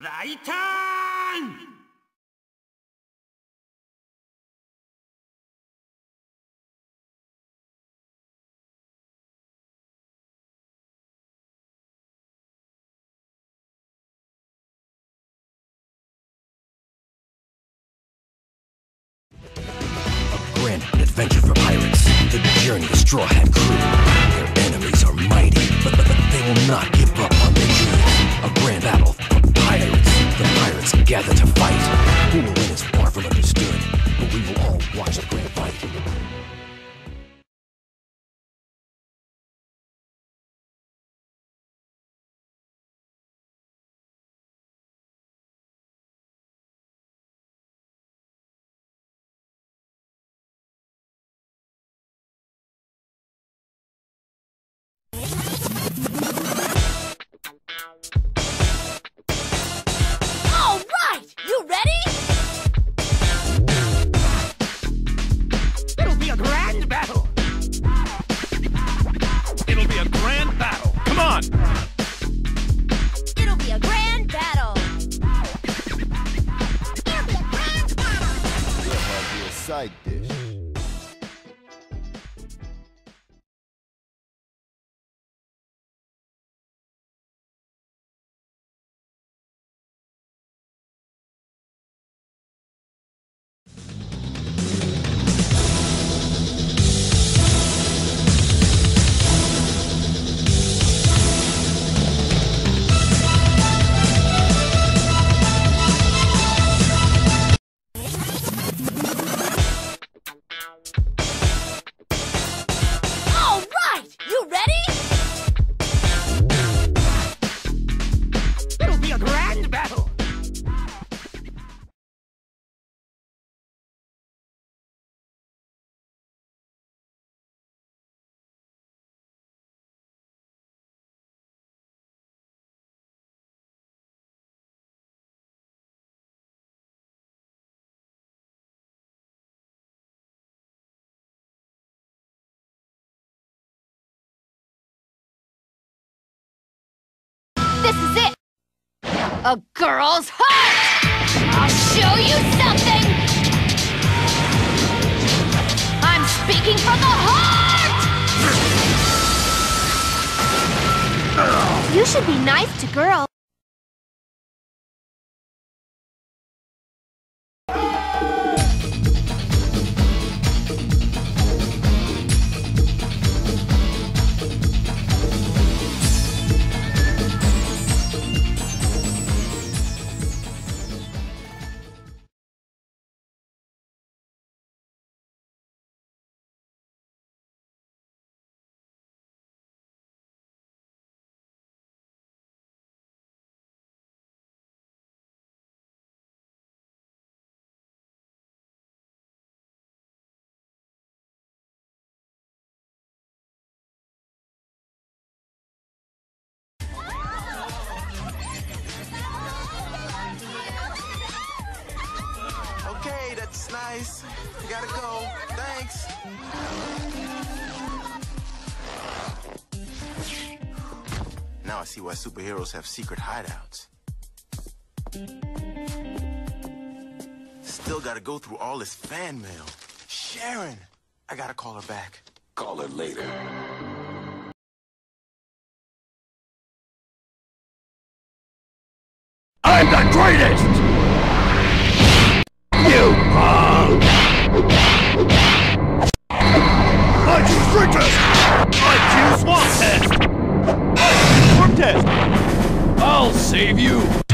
Lightan! An adventure for pirates. The journey to Straw Hat Crew. Their enemies are mighty, but they will not give up on their dreams. A grand battle for pirates. The pirates gather to fight. Who will win is far from understood, but we will all watch the grand fight. Side dish. This is it! A girl's heart! I'll show you something! I'm speaking from the heart! You should be nice to girls. Okay, that's nice. I gotta go. Thanks. Now I see why superheroes have secret hideouts. Still gotta go through all this fan mail. Sharon! I gotta call her back. Call her later. I'm the greatest! You punk! IQ Street Test! IQ Swamp Test! IQ Warp Test! I'll save you!